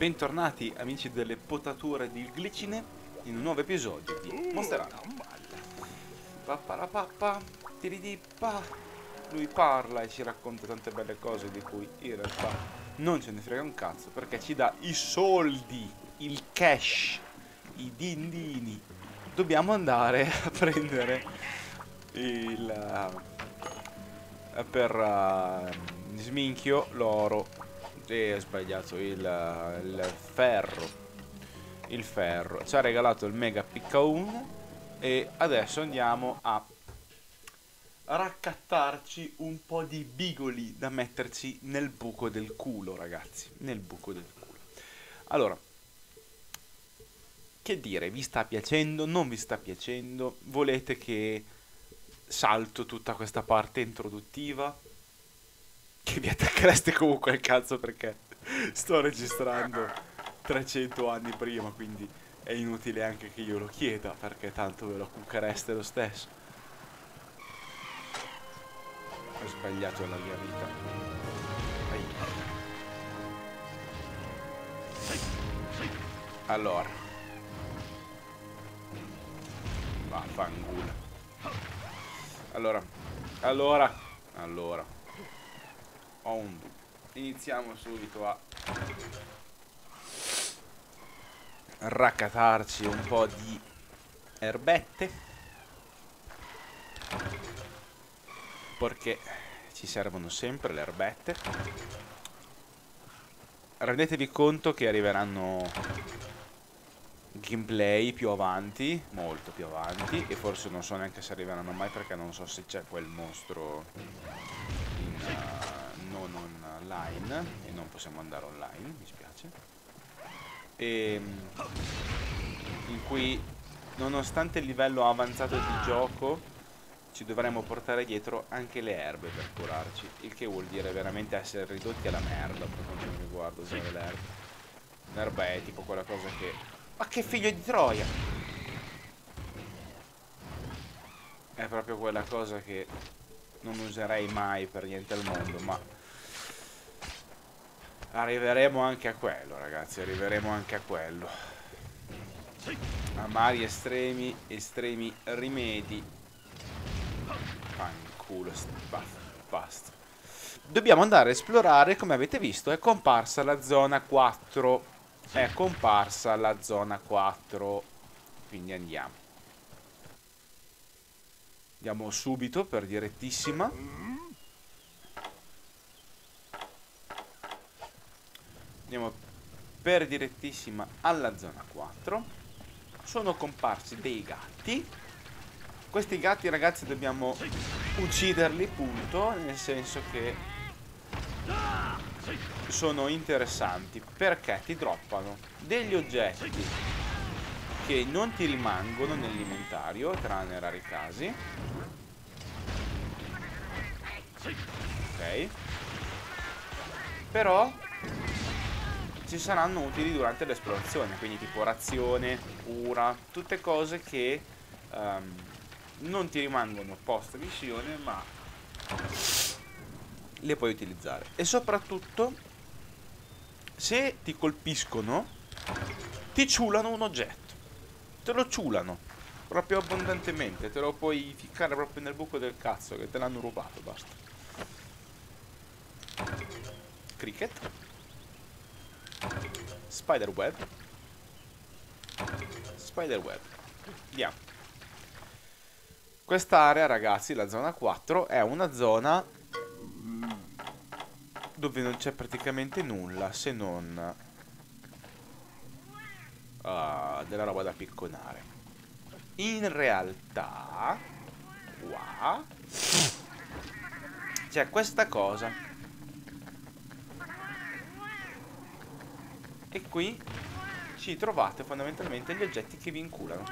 Bentornati amici delle potature di glicine in un nuovo episodio di Monster Hunter. Papparapappa, tiridippa. Lui parla e ci racconta tante belle cose di cui in realtà non ce ne frega un cazzo, perché ci dà i soldi, il cash, i dindini. Dobbiamo andare a prendere il per sminchio l'oro. E ho sbagliato il ferro. Il ferro ci ha regalato il mega piccaun. E adesso andiamo a raccattarci un po' di bigoli da metterci nel buco del culo, ragazzi. Nel buco del culo. Allora, che dire, vi sta piacendo? Non vi sta piacendo? Volete che salto tutta questa parte introduttiva? Che vi attacchereste comunque al cazzo, perché sto registrando 300 anni prima, quindi è inutile anche che io lo chieda, perché tanto ve lo cucchereste lo stesso. Ho sbagliato la mia vita. Ai. Allora, vaffanculo. Allora ho un dubbio. Iniziamo subito a raccatarci un po' di erbette, perché ci servono sempre le erbette. Rendetevi conto che arriveranno gameplay più avanti, molto più avanti, e forse non so neanche se arriveranno mai, perché non so se c'è quel mostro non online e non possiamo andare online, mi spiace. In cui, nonostante il livello avanzato di gioco, ci dovremmo portare dietro anche le erbe per curarci, il che vuol dire veramente essere ridotti alla merda per quanto mi riguarda usare l'erba. L'erba è tipo quella cosa che... Ma che figlio di Troia! È proprio quella cosa che non userei mai per niente al mondo, ma arriveremo anche a quello, ragazzi, arriveremo anche a quello. Amari estremi, estremi rimedi. Fanculo, basta. Dobbiamo andare a esplorare, come avete visto, è comparsa la zona 4. È comparsa la zona 4. Quindi andiamo. Andiamo subito per direttissima. Andiamo per direttissima alla zona 4. Sono comparsi dei gatti. Questi gatti, ragazzi, dobbiamo ucciderli, punto. Nel senso che sono interessanti, perché ti droppano degli oggetti che non ti rimangono nell'inventario, tranne rari casi. Ok. Però ci saranno utili durante l'esplorazione, quindi tipo razione, cura, tutte cose che non ti rimangono post missione, ma le puoi utilizzare. E soprattutto, se ti colpiscono, ti ciulano un oggetto. Te lo ciulano proprio abbondantemente. Te lo puoi ficcare proprio nel buco del cazzo, che te l'hanno rubato, basta. Cricket. Spiderweb. Spiderweb. Andiamo. Quest'area, ragazzi, la zona 4, è una zona dove non c'è praticamente nulla, se non della roba da picconare. In realtà qua c'è questa cosa, e qui ci trovate fondamentalmente gli oggetti che vi inculano.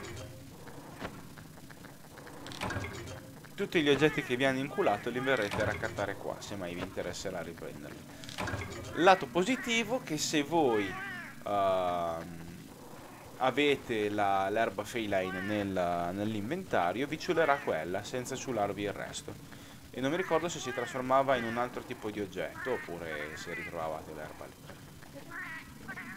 Tutti gli oggetti che vi hanno inculato li verrete a raccattare qua, se mai vi interesserà riprenderli. Lato positivo, che se voi avete l'erba feline nell'inventario, vi ciulerà quella senza ciularvi il resto. E non mi ricordo se si trasformava in un altro tipo di oggetto oppure se ritrovavate l'erba lì.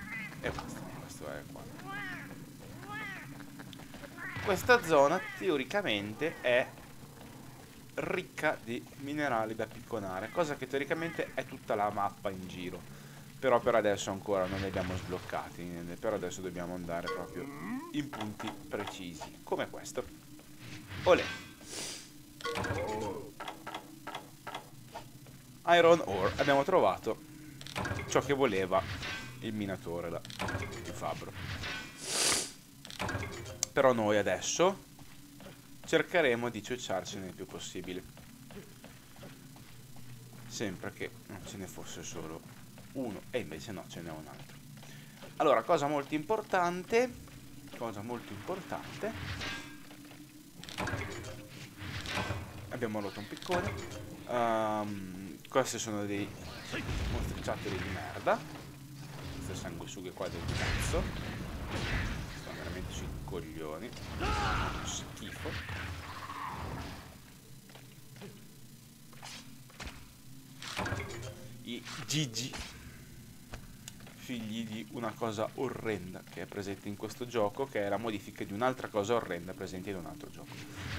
questa zona teoricamente è ricca di minerali da picconare, cosa che teoricamente è tutta la mappa in giro. Però per adesso ancora non li abbiamo sbloccati, per adesso dobbiamo andare proprio in punti precisi, come questo. Olè. Iron Ore, abbiamo trovato ciò che voleva il minatore, il fabbro. Però noi adesso cercheremo di ciucciarcene il più possibile, sempre che non ce ne fosse solo uno, e invece no, ce n'è un altro. Allora, cosa molto importante, abbiamo rotto un piccone. Questi sono dei mostriciattoli di merda, queste sanguisughe qua del cazzo, stanno veramente sui coglioni, schifo. I Gigi, figli di una cosa orrenda che è presente in questo gioco, che è la modifica di un'altra cosa orrenda presente in un altro gioco.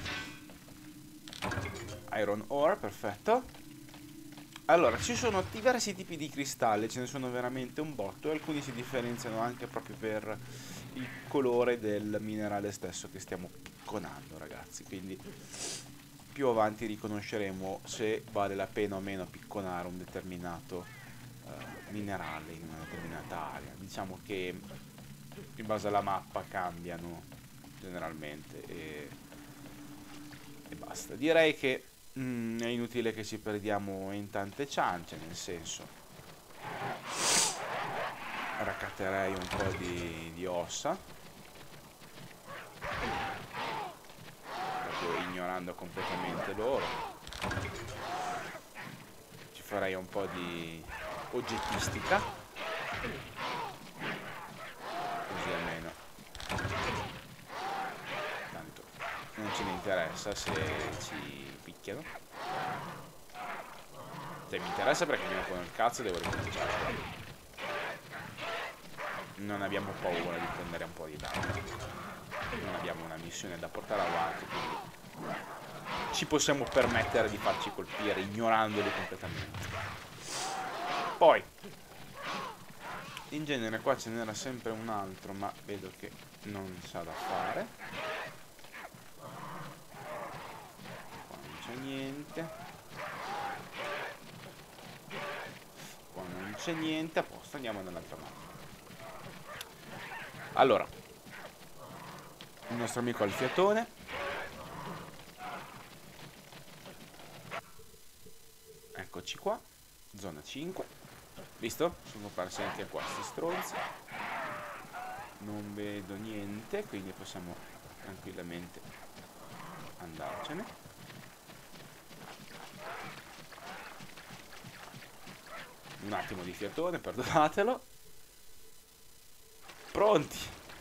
Iron Ore, perfetto. Allora, ci sono diversi tipi di cristalli, ce ne sono veramente un botto, e alcuni si differenziano anche proprio per il colore del minerale stesso che stiamo picconando, ragazzi. Quindi più avanti riconosceremo se vale la pena o meno picconare un determinato minerale in una determinata area. Diciamo che in base alla mappa cambiano generalmente e basta. Direi che è inutile che ci perdiamo in tante ciance, nel senso, raccatterei un po' di ossa, proprio ignorando completamente loro. Ci farei un po' di oggettistica, così almeno tanto non ce ne interessa se ci picchiano. Cioè mi interessa perché mi rompono il cazzo e devo ricominciare. Non abbiamo paura di prendere un po' di danno, non abbiamo una missione da portare avanti, quindi ci possiamo permettere di farci colpire ignorandoli completamente. Poi in genere qua ce n'era sempre un altro, ma vedo che non sa da fare. Qua non c'è niente. Qua non c'è niente, a posto, andiamo dall'altra parte. Allora, il nostro amico ha il fiatone. Eccoci qua, zona 5. Visto? Sono comparsi anche qua questi stronzi. Non vedo niente, quindi possiamo tranquillamente andarcene. Un attimo di fiatone, perdonatelo. Pronti.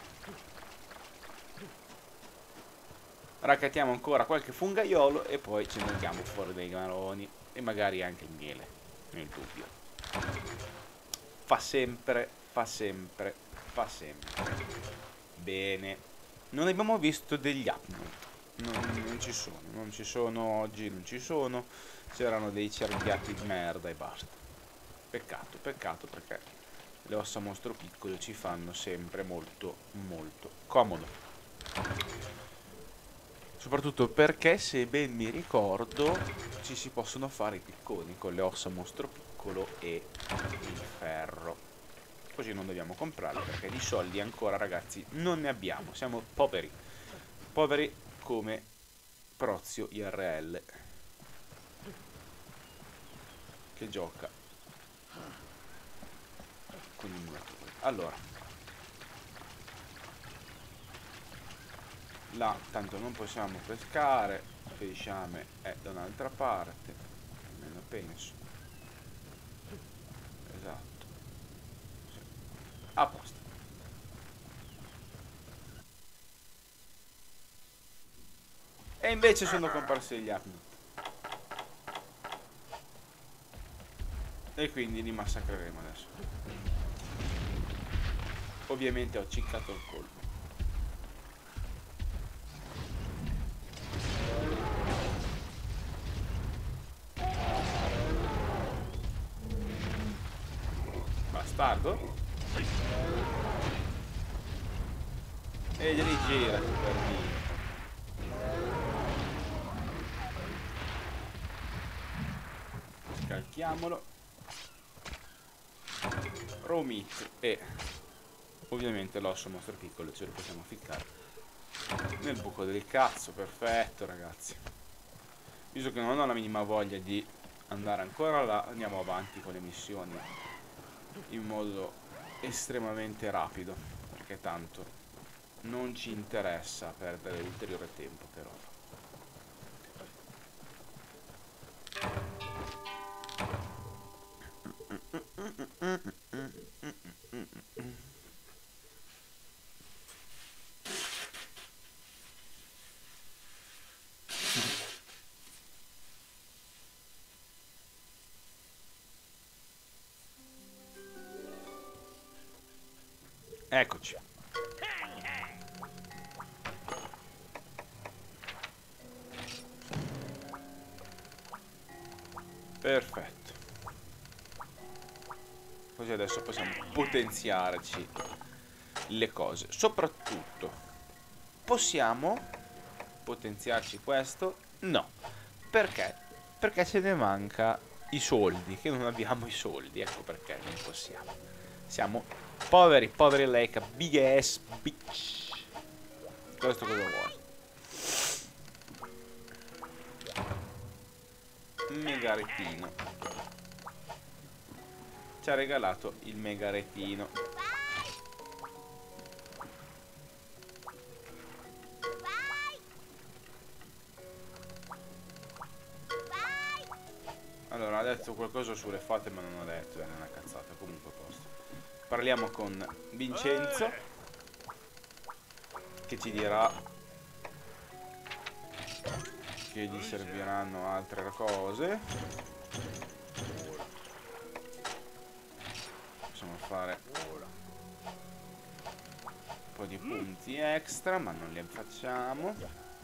Raccattiamo ancora qualche fungaiolo e poi ce ne andiamo fuori dai maroni e magari anche il miele, nel dubbio. Fa sempre, fa sempre, fa sempre. Bene. Non abbiamo visto degli Apnot. Non ci sono oggi, non ci sono. C'erano dei cerbiati di merda e basta. Peccato, peccato, perché le ossa mostro piccole ci fanno sempre molto molto comodo, soprattutto perché, se ben mi ricordo, ci si possono fare i picconi con le ossa mostro piccolo e il ferro, così non dobbiamo comprarli, perché di soldi ancora, ragazzi, non ne abbiamo, siamo poveri, poveri come Prozio IRL che gioca con il muratore. Allora, là tanto non possiamo pescare, pesciame è da un'altra parte, almeno penso. Esatto, sì. A posto. E invece sono comparsi gli Apnot, e quindi li massacreremo adesso. Ovviamente ho ciccato il colpo. bastardo. E rigira per dire. Scalchiamolo. Raw meat. E ovviamente l'osso mostro piccolo ce lo possiamo ficcare nel buco del cazzo. Perfetto, ragazzi. Visto che non ho la minima voglia di andare ancora là, andiamo avanti con le missioni in modo estremamente rapido, perché tanto non ci interessa perdere ulteriore tempo per ora. Eccoci. Perfetto. Così adesso possiamo potenziarci le cose. Soprattutto, possiamo potenziarci questo? No. Perché? Perché ce ne manca i soldi, che non abbiamo i soldi. Ecco perché non possiamo. Siamo poveri, poveri like a big ass bitch. Questo cosa vuole? Megaretino. Ci ha regalato il megaretino. Allora, ha detto qualcosa sulle fate, ma non ha detto, è una cazzata, comunque a posto. Parliamo con Vincenzo, che ci dirà che gli serviranno altre cose. Possiamo fare un po' di punti extra, ma non li facciamo.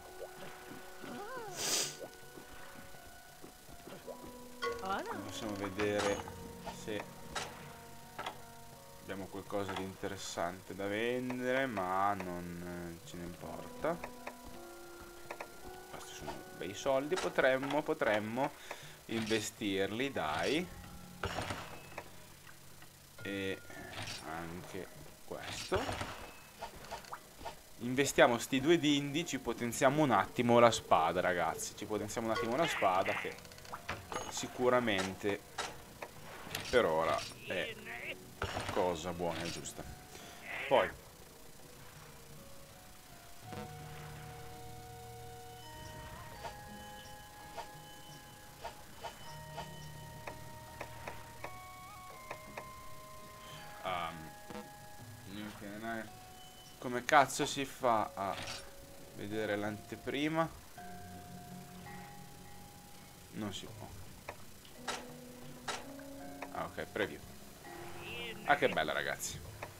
Possiamo vedere se abbiamo qualcosa di interessante da vendere, ma non ce ne importa. Questi sono bei soldi, potremmo investirli, dai. E anche questo. Investiamo sti due dindi, ci potenziamo un attimo la spada, ragazzi. Ci potenziamo un attimo la spada, che sicuramente per ora è cosa buona e giusta. Poi come cazzo si fa a vedere l'anteprima? Non si può. Ah, ok, preview. Ah, che bella, ragazzi.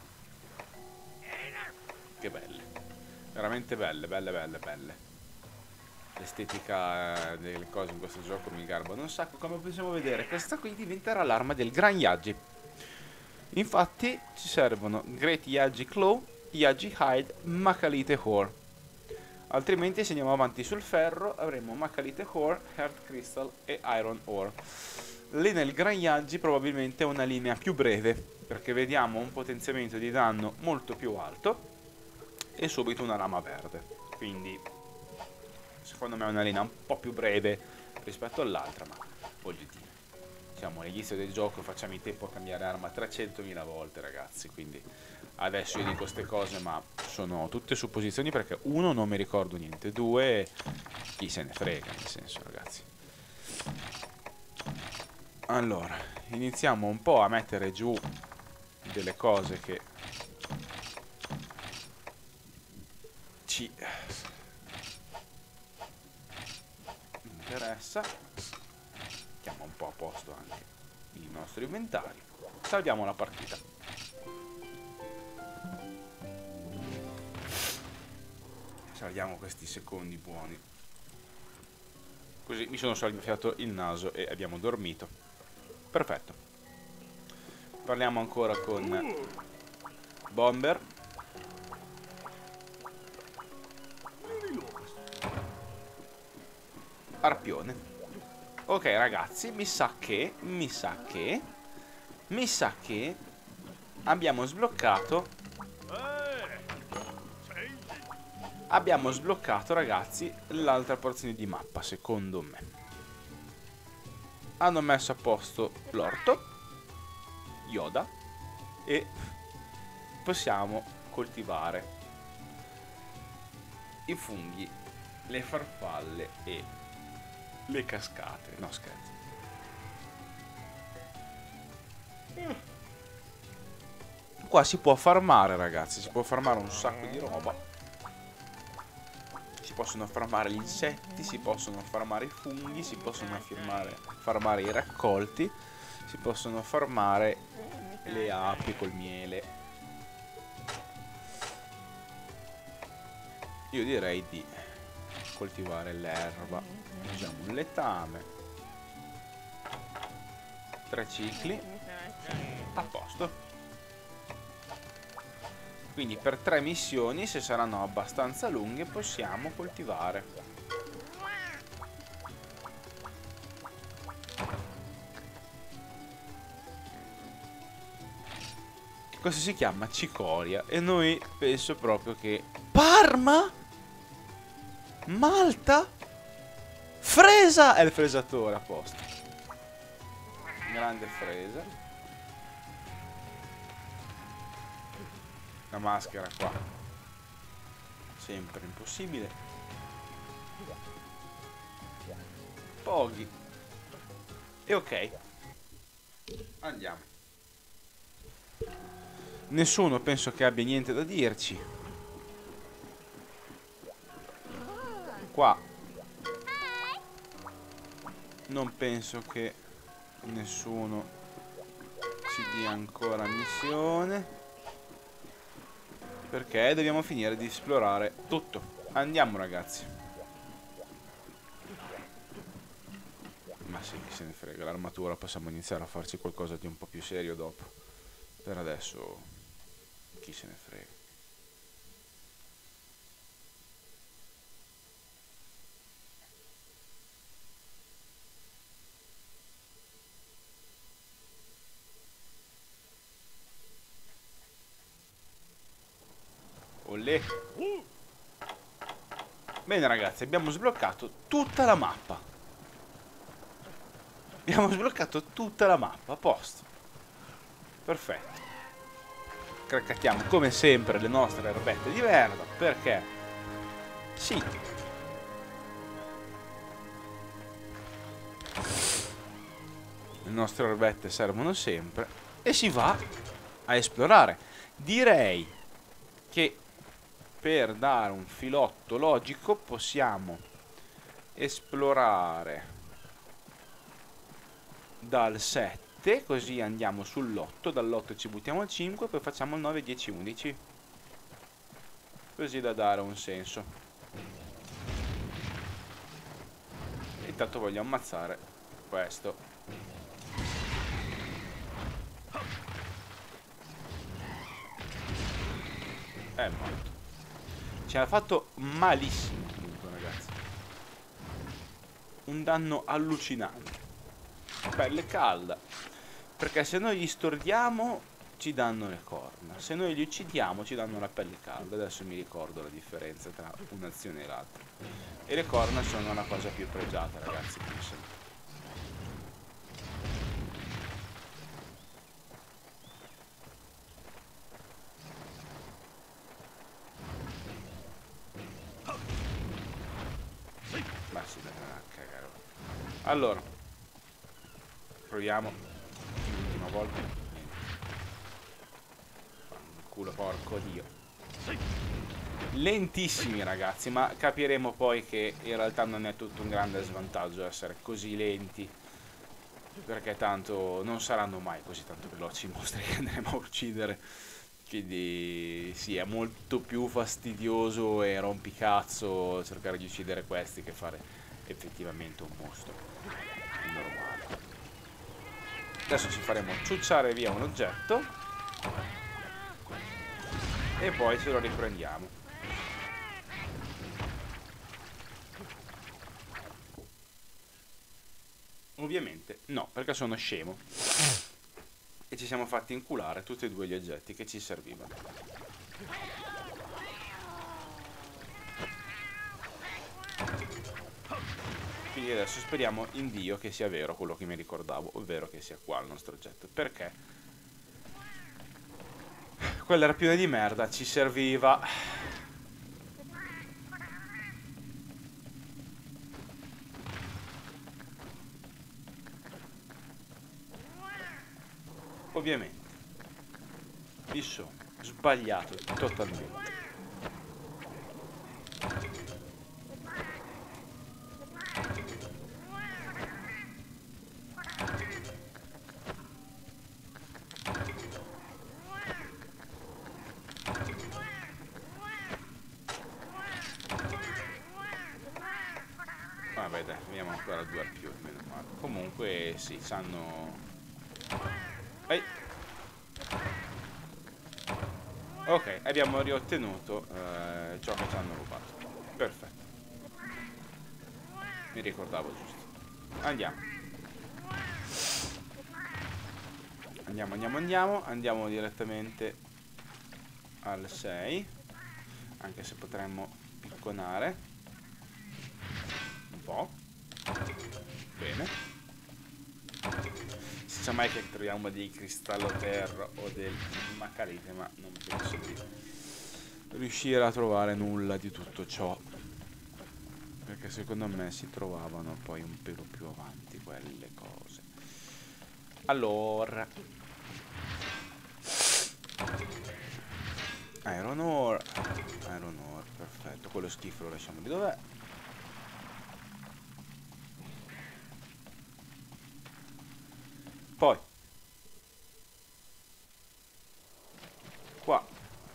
Che belle. Veramente belle, belle, belle, belle. L'estetica delle cose in questo gioco mi garbano un sacco. Come possiamo vedere, questa qui diventerà l'arma del Gran Yagi. Infatti ci servono Great Yagi Claw, Yagi Hide, Macalite Ore. Altrimenti se andiamo avanti sul ferro avremo Macalite Ore, Heart Crystal e Iron Ore. Lì nel Gran Yagi probabilmente è una linea più breve, perché vediamo un potenziamento di danno molto più alto e subito una lama verde. Quindi secondo me è una linea un po' più breve rispetto all'altra, ma voglio dire, siamo all'inizio del gioco, facciamo in tempo a cambiare arma 300.000 volte, ragazzi. Quindi adesso io dico queste cose, ma sono tutte supposizioni, perché uno, non mi ricordo niente, due, chi se ne frega, nel senso, ragazzi. Allora, iniziamo un po' a mettere giù delle cose che ci interessa. Mettiamo un po' a posto anche il nostro inventario. Salviamo la partita. Salviamo questi secondi buoni. Così mi sono salvato il naso e abbiamo dormito. Perfetto. Parliamo ancora con Bomber. Arpione. Ok ragazzi, mi sa che abbiamo sbloccato ragazzi l'altra porzione di mappa, secondo me. Hanno messo a posto l'orto, Yoda, e possiamo coltivare i funghi, le farfalle e le cascate. No, scherzo. Qua si può farmare, ragazzi, si può farmare un sacco di roba. Si possono farmare gli insetti, si possono farmare i funghi, si possono farmare i raccolti, si possono farmare le api col miele. Io direi di coltivare l'erba. Usiamo un letame. 3 cicli. A posto. Quindi per 3 missioni, se saranno abbastanza lunghe, possiamo coltivare. Questo si chiama cicoria e noi penso proprio che... Parma? Malta? Fresa! È il fresatore, a posto. Grande fresa. La maschera qua. Sempre impossibile. Poghi. E ok. Andiamo. Nessuno penso che abbia niente da dirci. Qua non penso che nessuno ci dia ancora missione, perché dobbiamo finire di esplorare tutto. Andiamo ragazzi. Ma sì, chi se ne frega, l'armatura possiamo iniziare a farci qualcosa di un po' più serio dopo. Per adesso chi se ne frega. Olè. Bene ragazzi, abbiamo sbloccato tutta la mappa. Abbiamo sbloccato tutta la mappa, a posto. Perfetto. Craccatiamo come sempre le nostre erbette di merda, perché sì. Le nostre erbette servono sempre e si va a esplorare. Direi che per dare un filotto logico possiamo esplorare dal 7, così andiamo sull'8, dall'8 ci buttiamo al 5, poi facciamo il 9, 10, 11. Così da dare un senso. E intanto voglio ammazzare questo. È morto. Ci ha fatto malissimo comunque ragazzi. Un danno allucinante. Pelle calda. Perché se noi li stordiamo ci danno le corna. Se noi li uccidiamo ci danno la pelle calda. Adesso mi ricordo la differenza tra un'azione e l'altra. E le corna sono la cosa più pregiata ragazzi, come sempre. Ma si deve cagare. Allora proviamo l'ultima volta. Culo porco dio. Lentissimi ragazzi, ma capiremo poi che in realtà non è tutto un grande svantaggio essere così lenti, perché tanto non saranno mai così tanto veloci i mostri che andremo a uccidere. Quindi sì, è molto più fastidioso e rompicazzo cercare di uccidere questi che fare effettivamente un mostro normale. Adesso ci faremo ciucciare via un oggetto e poi ce lo riprendiamo. Ovviamente no, perché sono scemo e ci siamo fatti inculare tutti e due gli oggetti che ci servivano. Quindi adesso speriamo in Dio che sia vero quello che mi ricordavo, ovvero che sia qua il nostro oggetto, perché quella rapione di merda ci serviva. Ovviamente mi sono sbagliato totalmente. Vabbè dai, vediamo ancora due arpioni, meno male. Comunque sì, sanno... Ehi! Ok, abbiamo riottenuto ciò che ci hanno rubato. Perfetto. Mi ricordavo giusto. Andiamo. Andiamo direttamente al 6. Anche se potremmo picconare un po'. Bene. Si sa mai che troviamo dei cristalloterra o del macarite, ma non penso di riuscire a trovare nulla di tutto ciò, perché secondo me si trovavano poi un pelo più avanti quelle cose. Allora, Iron Ore, perfetto, quello schifo lo lasciamo di dov'è. Poi qua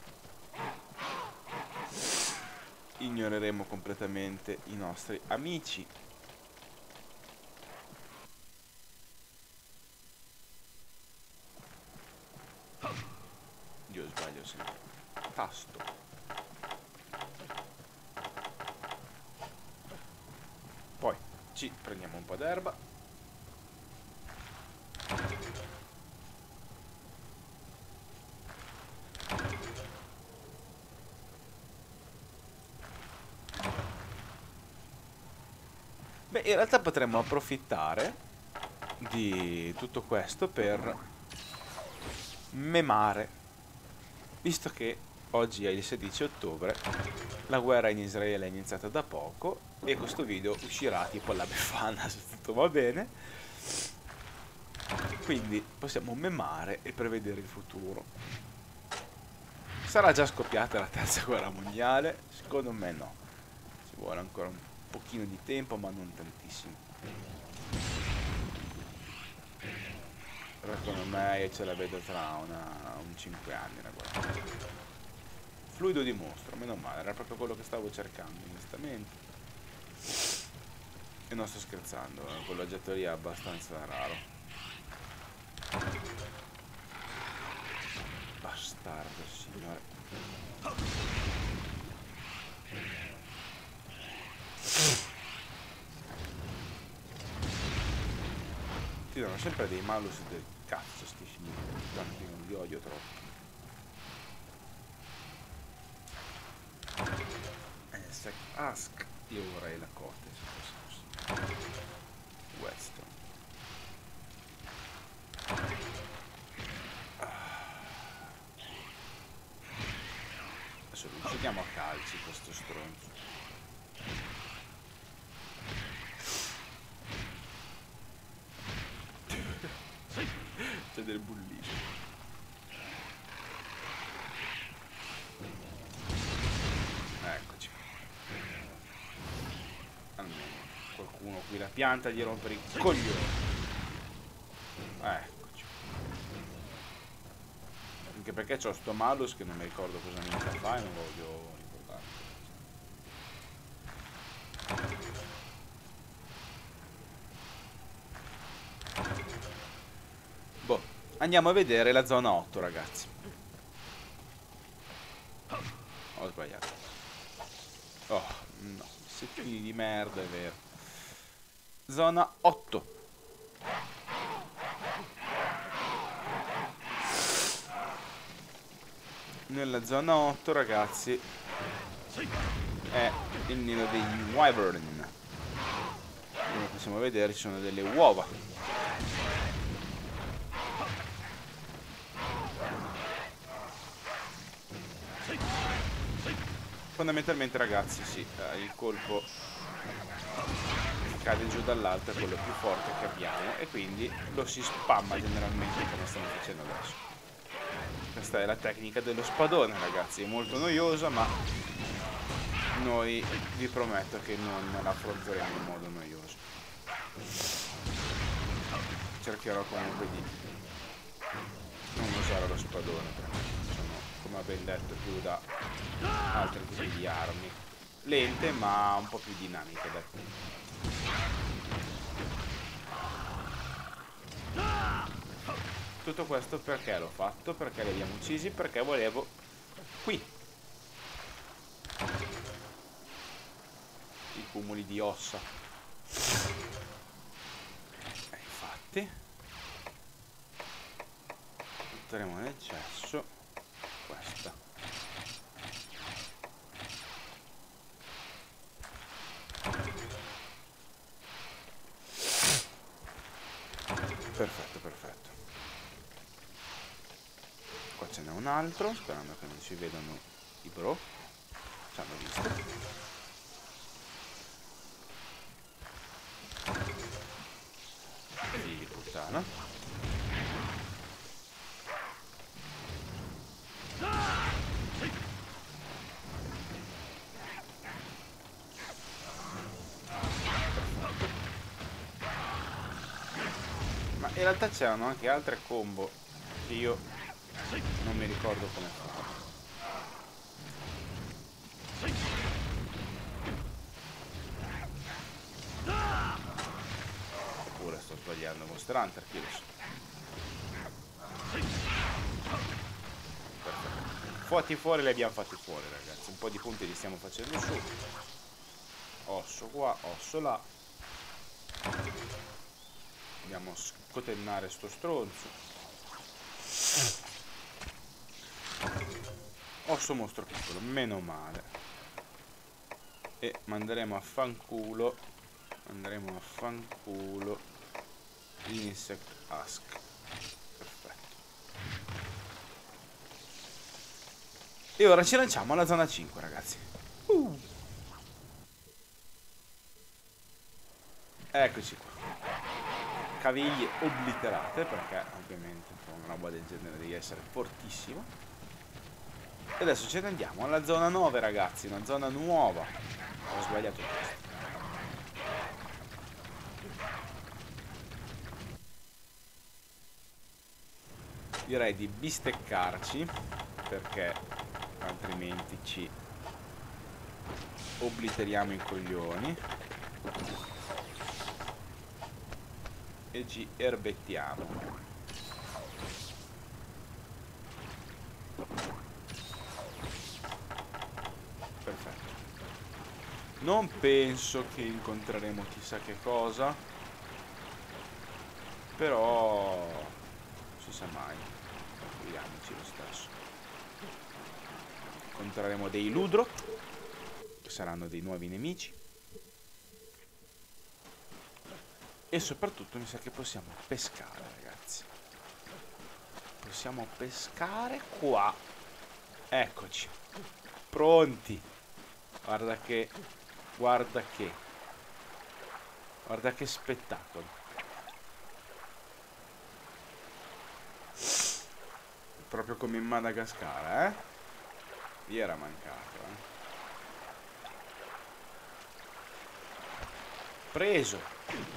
ignoreremo completamente i nostri amici. Io sbaglio sempre. Tasto. Poi ci prendiamo un po' d'erba. Beh, in realtà potremmo approfittare di tutto questo per memare, visto che oggi è il 16 ottobre, la guerra in Israele è iniziata da poco e questo video uscirà tipo alla Befana se tutto va bene, quindi possiamo memare e prevedere il futuro. Sarà già scoppiata la terza guerra mondiale? Secondo me no, ci vuole ancora un pochino di tempo, ma non tantissimo. Però secondo me io ce la vedo tra un 5 anni la guerra. Fluido di mostro, meno male, era proprio quello che stavo cercando, onestamente. E non sto scherzando, quell'oggetto lì è abbastanza raro. Bastardo, signore. Ti danno sempre dei malus del cazzo, sti figli. Guarda che non li odio troppo. Ask. Io vorrei la corte se fosse possibile. Weston. Adesso lo giochiamo a calci questo stronzo. C'è del bullismo. Eccoci. Almeno qualcuno qui la pianta di rompere i coglioni. Eccoci. Anche perché c'ho sto malus che non mi ricordo cosa mi fa e non voglio ricordare. Andiamo a vedere la zona 8, ragazzi. Ho sbagliato. Oh, no. Settini di merda, è vero. Zona 8. Nella zona 8, ragazzi, è il nido degli wyvern. Come possiamo vedere ci sono delle uova. Fondamentalmente, ragazzi, sì, il colpo che cade giù dall'alto è quello più forte che abbiamo e quindi lo si spamma generalmente come stiamo facendo adesso. Questa è la tecnica dello spadone, ragazzi, è molto noiosa, ma noi vi prometto che non la affronteremo in modo noioso. Cercherò comunque di non usare lo spadone perché sono, come abbiamo detto, più da altri tipi di armi lente ma un po' più dinamiche, dai. Tutto questo perché l'ho fatto? Perché li abbiamo uccisi? Perché volevo qui i cumuli di ossa. E infatti butteremo nel cesso questa. Perfetto, perfetto. Qua ce n'è un altro, sperando che non ci vedano i bro. Ci hanno visto. Figli di puttana. Ma in realtà c'erano anche altre combo che io non mi ricordo come fare. Oppure sto sbagliando Monster Hunter, chi lo so. Perfetto. Fatti fuori, li abbiamo fatti fuori, ragazzi. Un po' di punti li stiamo facendo su. Osso qua, osso là. Andiamo a scotennare sto stronzo. Osso mostro piccolo, meno male. E manderemo a fanculo. Andremo a fanculo Insect Husk. Perfetto. E ora ci lanciamo alla zona 5, ragazzi. Eccoci qua. Caviglie obliterate, perché ovviamente con una roba del genere devi essere fortissimo. E adesso ce ne andiamo alla zona 9, ragazzi, una zona nuova. Ho sbagliato questo. Direi di bisteccarci, perché altrimenti ci obliteriamo i coglioni. E ci erbettiamo. Perfetto. Non penso che incontreremo chissà che cosa, però si sa mai. Vediamoci lo stesso. Incontreremo dei Ludro, che saranno dei nuovi nemici. E soprattutto mi sa che possiamo pescare, ragazzi. Possiamo pescare qua. Eccoci. Pronti. Guarda che... Guarda che... Guarda che spettacolo. Proprio come in Madagascar, eh? Gli era mancato, eh? Preso.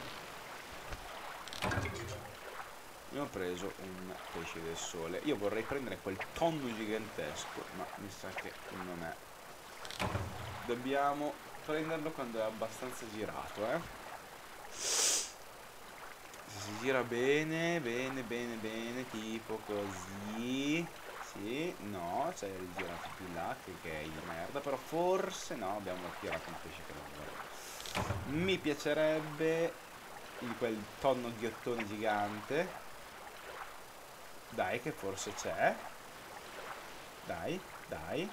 Io ho preso un pesce del sole. Io vorrei prendere quel tonno gigantesco, ma mi sa che non è. Dobbiamo prenderlo quando è abbastanza girato, eh? Se si gira bene, bene, bene, bene, tipo così. Sì, no, c'è rigirato più là, che gay di merda, però forse no, abbiamo tirato un pesce che non volevo. Mi piacerebbe in quel tonno ghiottone gigante. Dai, che forse c'è. Dai, dai.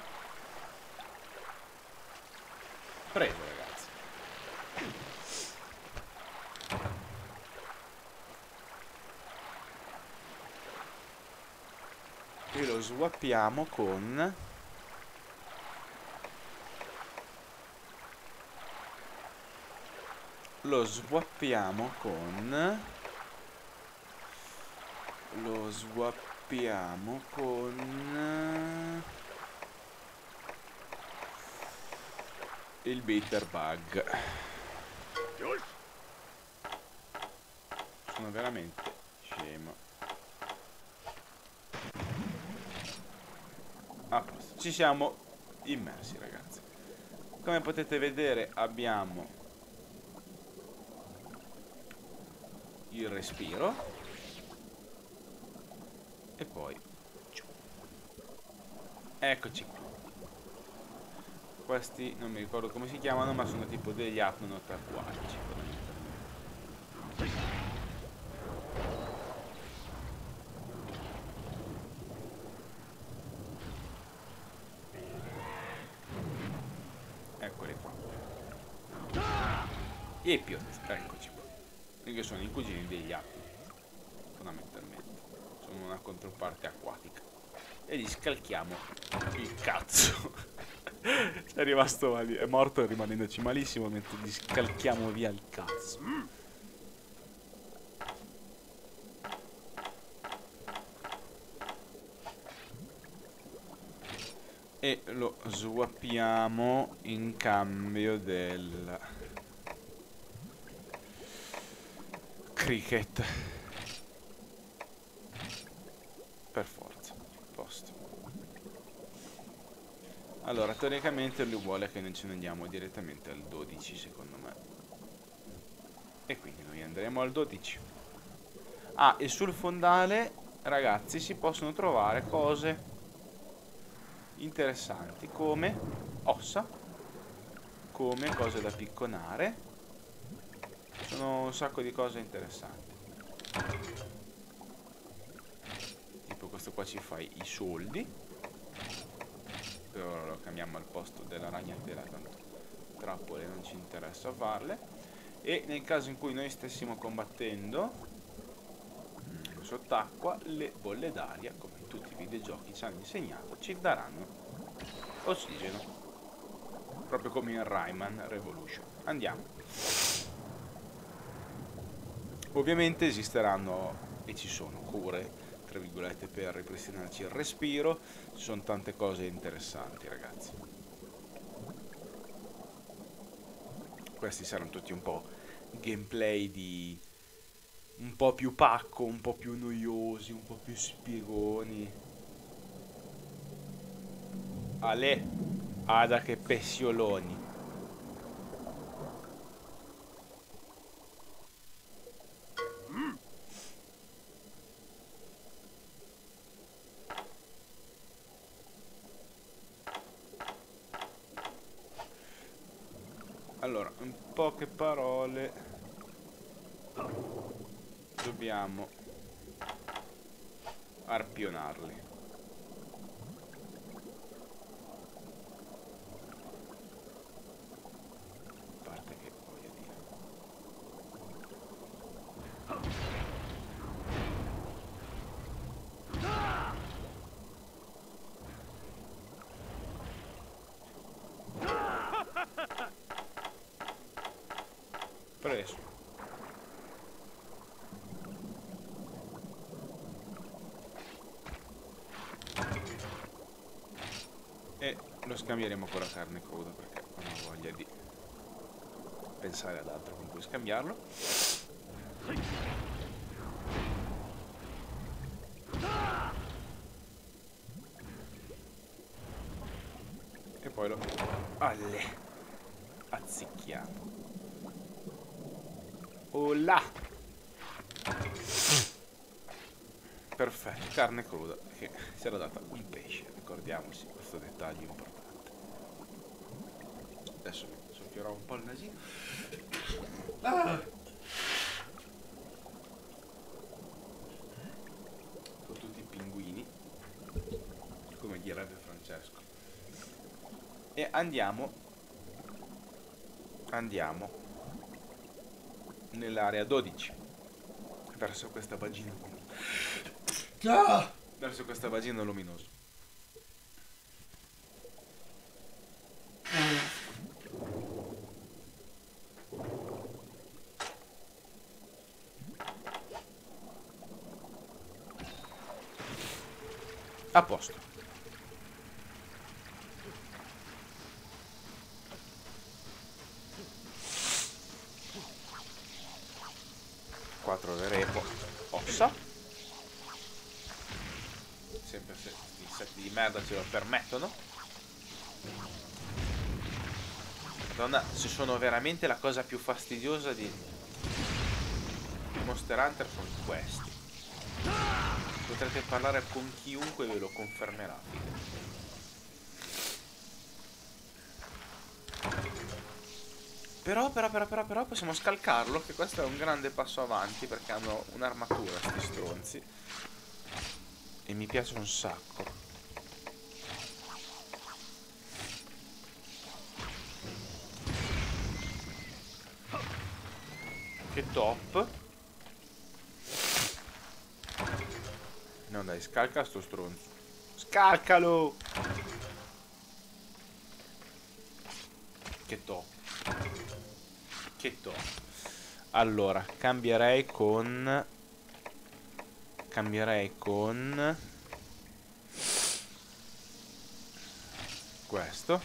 Preso, ragazzi. E lo swappiamo con... Lo swappiamo con... Lo swappiamo con... Il bitter bug. Sono veramente scemo. A posto. Ci siamo immersi, ragazzi. Come potete vedere abbiamo il respiro e poi eccoci qua. Questi non mi ricordo come si chiamano, ma sono tipo degli apnonot acquatici. Eccoli qua. Epiot, eccoci qua. Che sono i cugini degli apnonot, fondamentalmente. Sono una controparte acquatica. E gli scalchiamo il cazzo. È rimasto male, è morto rimanendoci malissimo mentre gli scalchiamo via il cazzo. E lo swappiamo in cambio del cricket. Per forza, posto. Allora, teoricamente lui vuole che noi ce ne andiamo direttamente al 12, secondo me. E quindi noi andremo al 12. Ah, e sul fondale, ragazzi, si possono trovare cose interessanti, come ossa, come cose da picconare. Sono un sacco di cose interessanti. Tipo questo qua ci fa i soldi. Per ora lo cambiamo al posto della ragnatela, tanto trappole non ci interessa farle. E nel caso in cui noi stessimo combattendo sott'acqua, le bolle d'aria, come in tutti i videogiochi ci hanno insegnato, ci daranno ossigeno, proprio come in Rayman Revolution. Andiamo. Ovviamente esisteranno e ci sono cure, tra virgolette, per ripristinarci il respiro. Ci sono tante cose interessanti, ragazzi. Questi saranno tutti un po' gameplay di un po' più pacco, un po' più noiosi, un po' più spiegoni. Ale, ada che pessioloni. Allora, in poche parole dobbiamo arpionarli. A parte che voglio dire. Preso. E lo scambieremo con la carne cruda perché non ho voglia di pensare ad altro con cui scambiarlo. E poi lo azzicchiamo. Oh là! Perfetto, carne cruda, che si era data un pesce, ricordiamoci questo dettaglio importante. Adesso soffierò un po' il nasino. Ah! Con tutti i pinguini, come direbbe Francesco. E andiamo nell'area 12, verso questa vagina. Verso questa vagina luminosa. A posto. Quattro repo ossa. Sempre se gli insetti di merda ce lo permettono. Madonna, se sono veramente la cosa più fastidiosa di Monster Hunter sono questi. Potrete parlare con chiunque, ve lo confermerà. Però possiamo scalcarlo, che questo è un grande passo avanti, perché hanno un'armatura sti stronzi. E mi piace un sacco. Che top. No dai, scalca sto stronzo. Scalcalo! Che top. Che top. Allora, cambierei con questo.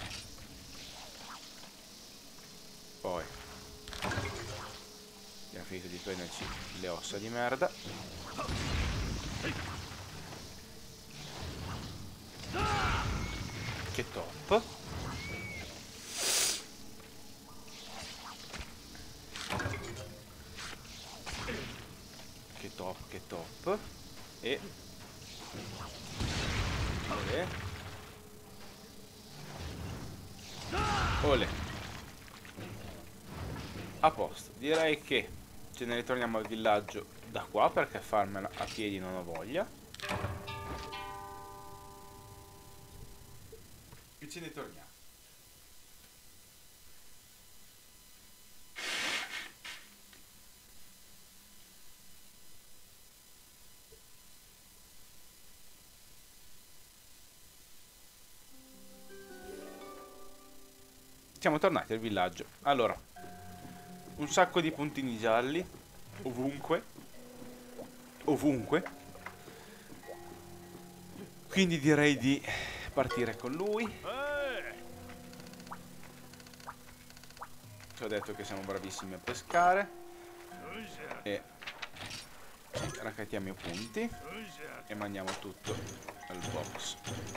Poi abbiamo finito di prenderci le ossa di merda. Che top. Che top, che top. E Ole. A posto. Direi che ce ne ritorniamo al villaggio da qua, perché farmela a piedi non ho voglia. E ce ne torniamo. Siamo tornati al villaggio. Allora, un sacco di puntini gialli ovunque. Ovunque. Quindi direi di partire con lui. Ci ho detto che siamo bravissimi a pescare. E raccattiamo i punti e mandiamo tutto al box.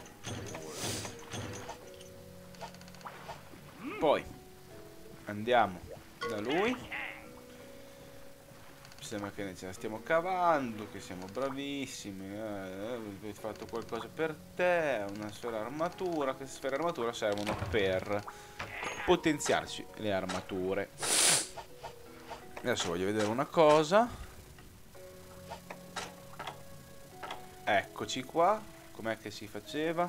Poi andiamo da lui. Sembra che ce la stiamo cavando, che siamo bravissimi. Hai fatto qualcosa per te. Una sfera armatura. Queste sfere armatura servono per potenziarci le armature. Adesso voglio vedere una cosa. Eccoci qua. Com'è che si faceva?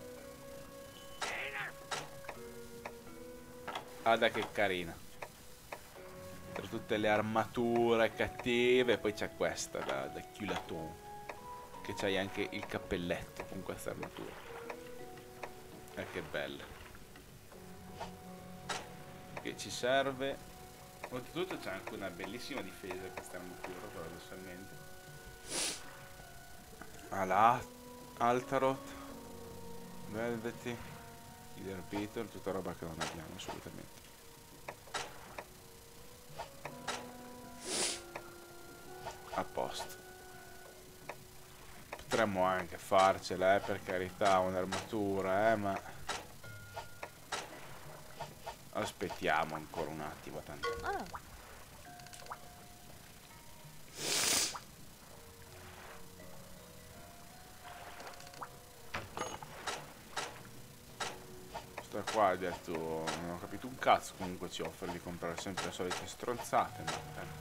Guarda che carina. Tra tutte le armature cattive. Poi c'è questa da chiulaton, che c'hai anche il cappelletto con questa armatura. Che bella. Che ci serve. Oltretutto c'è anche una bellissima difesa questa armatura, paradossalmente. Alla Altaroth, Velvety, Leader Peter, tutta roba che non abbiamo assolutamente. A posto. Potremmo anche farcela, per carità, un'armatura, ma aspettiamo ancora un attimo, tanto. Questa qua ha detto, non ho capito un cazzo, comunque ci offre di comprare sempre le solite stronzate, ma tanto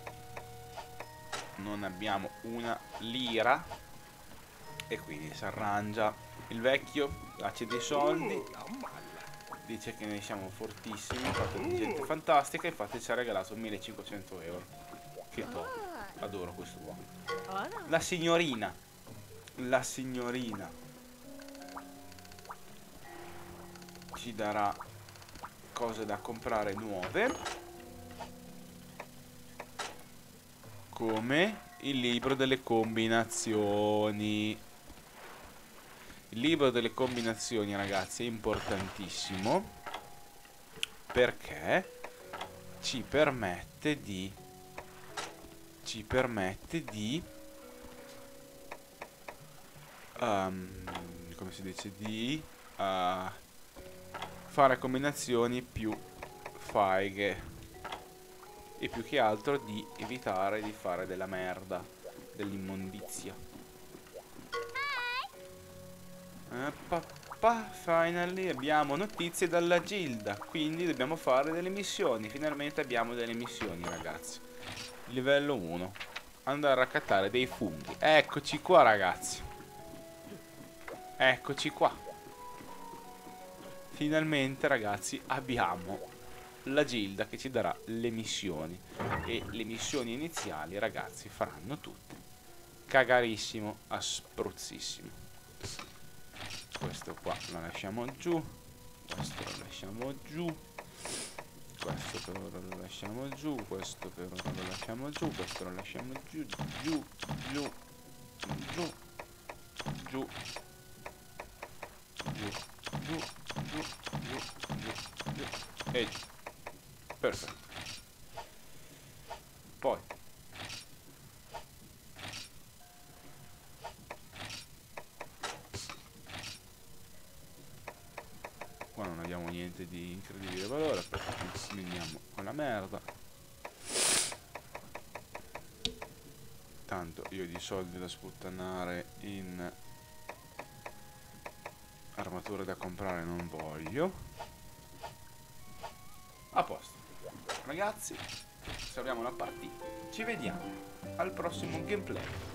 non abbiamo una lira e quindi si arrangia. Il vecchio dacci dei soldi, dice che noi siamo fortissimi, fate di gente fantastica, infatti ci ha regalato 1500 euro. Che top, adoro questo uomo. La signorina ci darà cose da comprare nuove, come il libro delle combinazioni. Il libro delle combinazioni, ragazzi, è importantissimo perché ci permette di come si dice, di fare combinazioni più faighe e più che altro di evitare di fare della merda, dell'immondizia. Papà, finally abbiamo notizie dalla Gilda, quindi dobbiamo fare delle missioni. Finalmente abbiamo delle missioni, ragazzi. Livello 1. Andare a raccattare dei funghi. Eccoci qua, ragazzi. Eccoci qua. Finalmente, ragazzi, abbiamo la Gilda che ci darà le missioni. E le missioni iniziali, ragazzi, faranno tutte cagarissimo a spruzzissimo. Questo qua lo lasciamo giù, questo lo lasciamo giù, questo per ora lo lasciamo giù, questo per ora lo lasciamo giù, questo lo lasciamo giù, giù, giù, giù, giù, giù, giù, giù, giù, giù, giù e giù. Perfetto. Poi qua non abbiamo niente di incredibile valore perché veniamo con la merda. Tanto io di soldi da sputtanare in armature da comprare non voglio. A posto. Ragazzi, salviamo la partita. Ci vediamo al prossimo gameplay.